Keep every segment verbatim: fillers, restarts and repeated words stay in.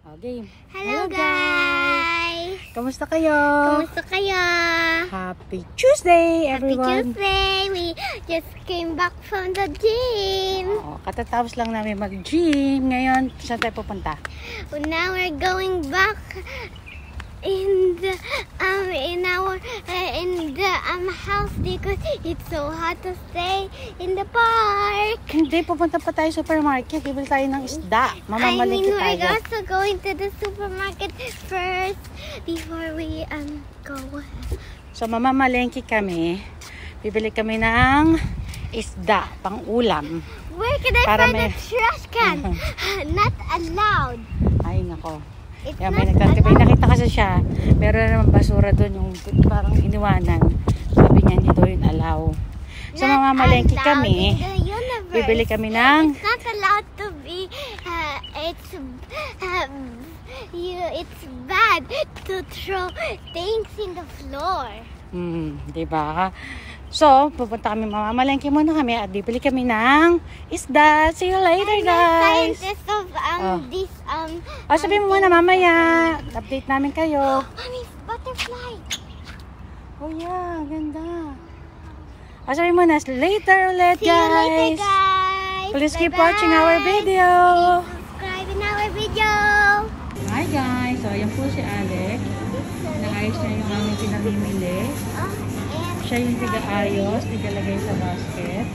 Okay. Hello, Hello guys! Kamusta kayo? Kamusta kayo? Happy Tuesday, everyone! Happy Tuesday! We just came back from the gym. Oo, katatapos lang namin mag-gym. Ngayon, saan tayo pupunta? Well, now we're going back in the um in our uh, in the um house because it's so hot to stay in the park. Hindi, pupunta pa tayo sa supermarket. Bibili tayo ng isda. Mamamalengke I mean, tayo. we're also going to the supermarket first before we um go. So, mamamalengke kami. Bibili kami ng isda, pang ulam. Where can I Para find may... a trash can? Not allowed. Ay, nako. It's Yan, not may nagtatibay. allowed. Nakita kasi siya. Meron naman basura doon, yung parang iniwanan. Sabi niya, hindi daw yun allow. So, Not mamamalengke allowed kami. in the universe. Bibili kami ng... It's not allowed to be, uh, it's, um, you, it's bad to throw things in the floor. Hmm, diba? So, pupunta kami, mamamalengke muna kami at bibili kami ng isda. See you later, I'm the guys! scientist of, um, Oh. this, um... O, sabihin mo muna mamaya. Update namin kayo. Mommy's butterfly. Oh, yeah. Ganda. O, sabihin mo na, later ulit, See you later, guys! guys! Please keep Bye-bye. watching our video. Subscribe in our video. Hi, guys! So, ayan po si Alec. Naayos na yung aming pinamimili. Oh, and Siya yung tiga-ayos, tiga-lagay sa basket.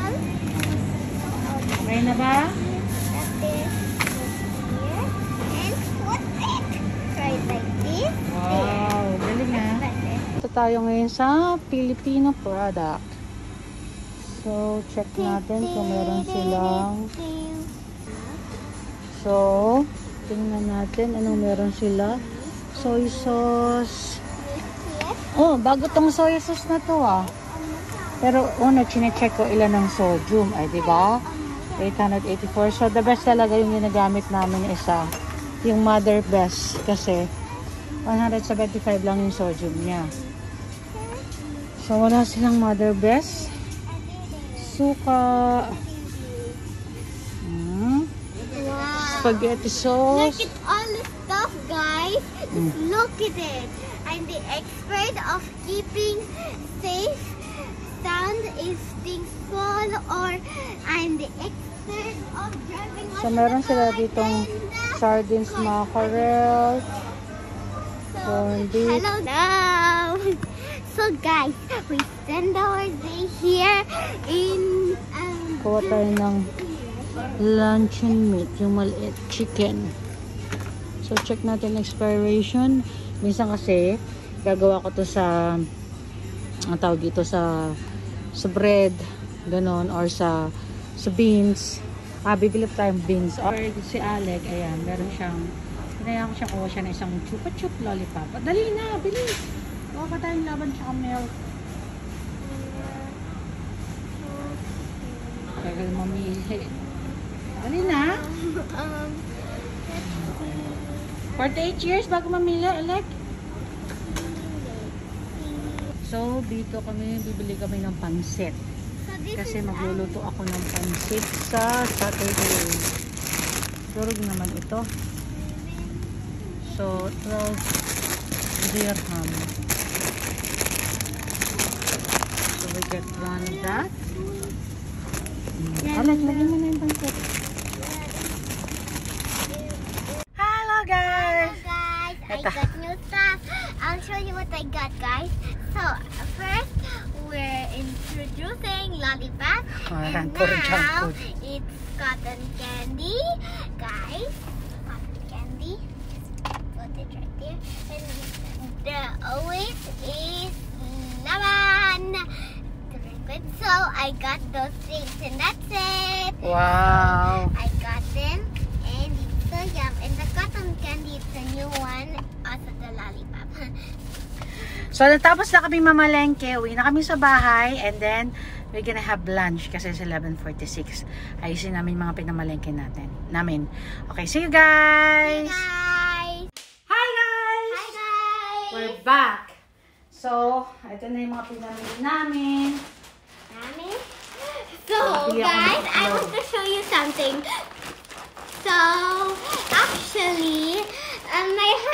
Okay na ba? that is here. And put it right like this. Wow, galing ha. Ito tayo ngayon sa Filipino product. So, check natin kung meron silang. So, tingnan natin anong meron sila. Soy sauce. Oh, bago tong soy sauce na to ah. Pero una, chine-check ko ilan ng sodium. Ay, di ba? eight eighty-four. So, the best talaga yung ginagamit namin isa. Yung Mother Best. Kasi, one seventy-five lang yung sodium niya. So, wala silang Mother Best. Suka. Hmm. Wow. Spaghetti sauce. Look at all the stuff, guys. Mm. Look at it. I'm the expert of keeping safe sound if things fall, or I'm the expert of driving. So, meron sila ditong sardines, mackerel, So, corned beef. hello now. So, guys, we spend our day here in um. Kuha tayo ng luncheon meat, yung maliit, chicken. So, check natin expiration. Minsan kasi, gagawa ko to sa, ang tawag dito, sa, sa bread, ganon, or sa, sa beans. Ah, bibili pa tayong beans. Or si Alec, ayan, meron siyang, pinayaan ko siya, kuha siya na isang chupa-chup lollipop. Dali na, bilis! Kuha pa tayong laban siya milk. Tagal mamili. Dali na. um forty-eight years bago mamili, Alec. So, dito kami, bibili kami ng pansit. So this Kasi is magluluto ako ng pansit sa Saturday. Durog naman ito. So, twelve dirham. So, we get one of that. Mm. Alec, lagyan mo na yung pansit. Hello, guys! Hello guys, I Ito. got new stuff. I'll show you what I got, guys. So first, we're introducing lollipop, Oh, and puro junk now food. it's cotton candy, guys. Cotton candy. Put it right there. And the weight is lemon. Good. So I got those things, and that's it. Wow! I got them, and it's so yum. And the cotton candy, it's a new one. Also the lollipop. So, natapos na kami mamalengke. Uwi na kami sa bahay. And then, we're gonna have lunch kasi sa eleven forty-six. Ayusin namin mga pinamalengke natin. Namin. Okay, see you guys! Hi guys! Hi guys! Hi guys! We're back! So, ito na yung mga pinamili namin. Mommy? So, Bili ako ng guys, I itlog. want to show you something. So, actually,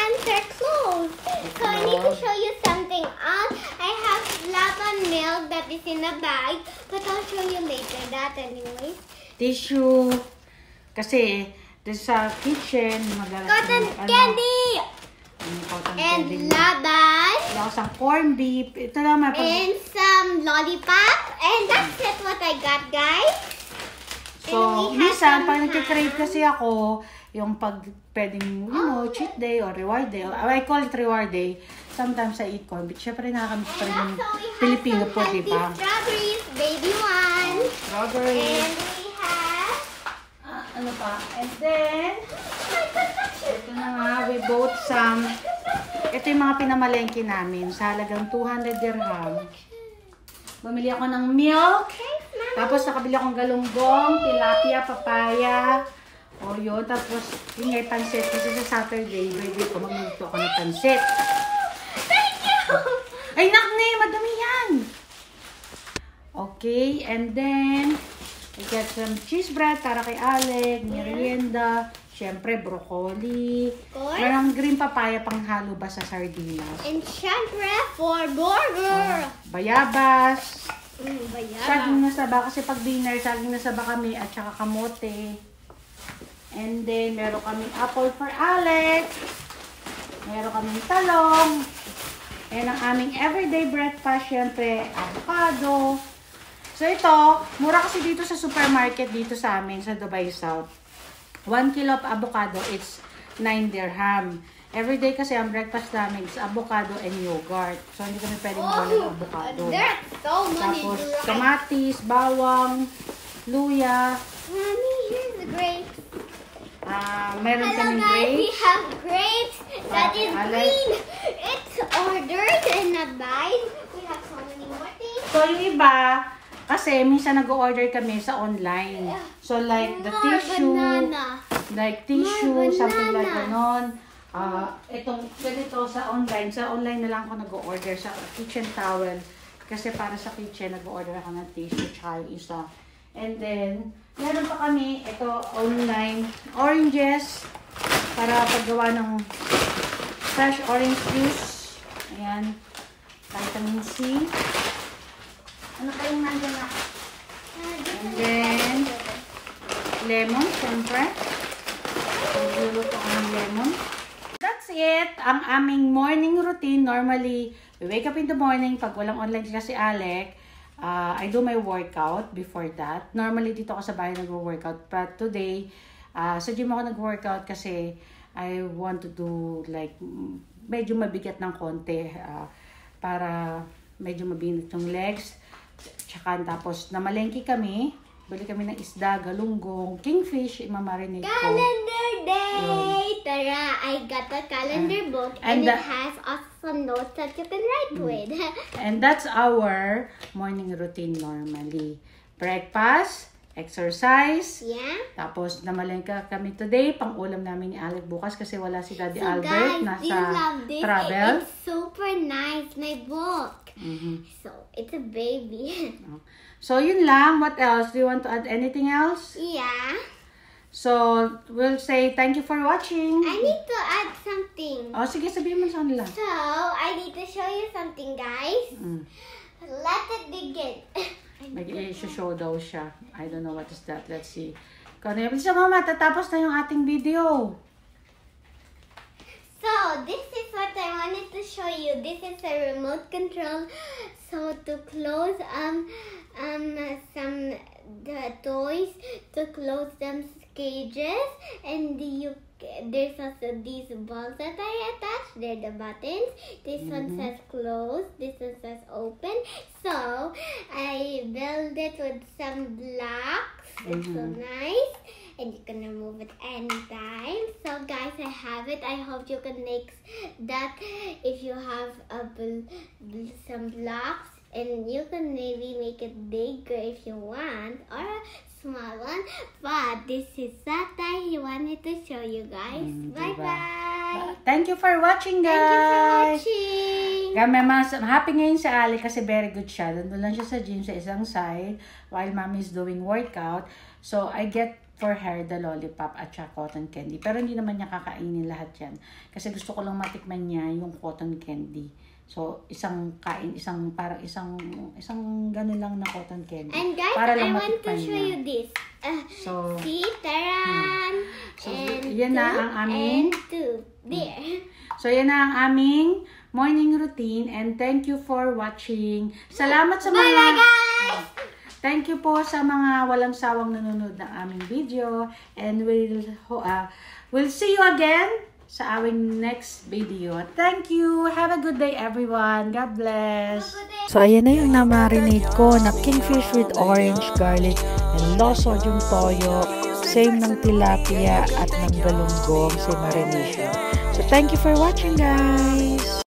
hands are closed. So I need to show you something else. I have lemon milk that is in a bag, but I'll show you later that anyway. Tissue. Kasi, dun sa kitchen, maglalagay Cotton ano, candy! ano, cotton And candy. laban. Tapos ang corned beef. Ito lang, mapag... And some lollipop. And that's it what I got, guys. So, And we have minsan, some pag nagkikrave ham. kasi ako, yung pag pwedeng, you know, cheat day or reward day. I call it reward day. Sometimes I eat corned beef. Siyempre, nakakamiss pa rin yung And also we have Filipino some food, di healthy ba? strawberries, baby one. Strawberries. And we have... Ah, ano pa? And then, My perfection. ito na nga, we bought some, ito yung mga pinamalengke namin sa halagang two hundred dirham. Bumili ako ng milk, Thanks, Mama. tapos nakabili akong galunggong, tilapia, papaya, o yun, tapos yun nga yung pansit, kasi sa Saturday, birthday ko, magluto ako ng pansit. Thank you. Ay, nakne, madami yan! Okay, and then, we get some cheese bread para kay Alec, merienda, syempre, broccoli, course. merong green papaya pang halo ba sa sardinas, And syempre for burger. bayabas, Mm, bayaba. saging na saba, kasi pag dinner, saging na saba kami, at saka kamote. And then, meron kaming apple for Alec, meron kaming talong, and ang aming everyday breakfast, syempre, avocado. So ito, mura kasi dito sa supermarket dito sa amin, sa Dubai South. One kilo of avocado, it's nine dirham. Everyday kasi ang breakfast namin is avocado and yogurt. So hindi kami pwedeng mawala ng avocado. There's so many Tapos varieties. kamatis, bawang, luya, Mommy, here's the grapes. ah meron Hello kaming guys, we grapes. have grapes that Okay, is Alex. green. It's ordered and not buy. We have so many more things. So yung iba, kasi minsan nag-order kami sa online. So like the More tissue, banana. like tissue, More something like bananas. ganon. Ah, itong ganito sa online, sa online na lang ako nag-order sa kitchen towel. Kasi para sa kitchen, nag-order ako ng tissue, tsaka yung isa. And then, meron pa kami, ito online, oranges, para paggawa ng fresh orange juice. Ayan, vitamin C. Ano pa yung nandun na? And then, lemon, syempre. Magluluto ko ng lemon. That's it. Ang aming morning routine. Normally, we wake up in the morning. Pag walang online kasi Alec, uh, I do my workout before that. Normally, dito ako sa bahay nag-workout. But today, uh, sa gym ako nag-workout kasi I want to do like, medyo mabigat ng konti. Uh, para medyo mabinat yung legs. Tsaka tapos namalengke kami. Bili kami ng isda, galunggong, kingfish, imamarinate ko. Calendar day! Tara, I got a calendar book and, and it the- has awesome notes that you can write with. And that's our morning routine normally. Breakfast, exercise, Yeah? tapos namalengke kami today. Pang-ulam namin ni Alec bukas kasi wala si Daddy So Albert. guys, do you Nasa love this? travel. It's super nice, my book. Mhm. So, it's a baby. So, yun lang. What else? Do you want to add anything else? Yeah. So, we'll say thank you for watching. I need to add something. Oh, sige, sabihin mo sa kanila. So, I need to show you something, guys. Mm. Let it begin. Mag-i-show daw siya. I don't know what is that. Let's see. Kung ano siya, mama, tatapos na yung ating video. So, this is what I wanted to show you. This is a remote control. So, to close um um some the toys, to close them cages, and you there's also these balls that I attached. They're the buttons. This one says close. This one says open. So, I built it with some blocks. It's so nice. And you can remove it anytime. So guys, I have it. I hope you can make that if you have a bl bl some blocks, and you can maybe make it bigger if you want, or a small one. But this is that I wanted to show you guys. Mm, Bye diba? bye. Thank you for watching, guys. Thank you for watching. Kaya may mas happy ngayon si Ali kasi very good siya. Doon lang siya sa gym sa isang side while mommy is doing workout. So, I get for her, the lollipop at saka cotton candy. Pero hindi naman niya kakainin lahat yan. Kasi gusto ko lang matikman niya yung cotton candy. So, isang kain, isang, parang isang, isang gano'n lang na cotton candy. And guys, para lang I want to matikman show niya. you this. Uh, So, see, taran! So, and yan na two, ang aming- and two. There. So, yan na ang aming morning routine and thank you for watching. Salamat sa mga... Bye-bye, guys! Thank you po sa mga walang sawang nanonood ng aming video and we'll, uh, we'll see you again sa aming next video. Thank you! Have a good day, everyone. God bless! So, ayan na yung na-marinate ko na kingfish with orange, garlic, and low sodium toyo. Same ng tilapia at ng galunggong sa marination. So, thank you for watching, guys!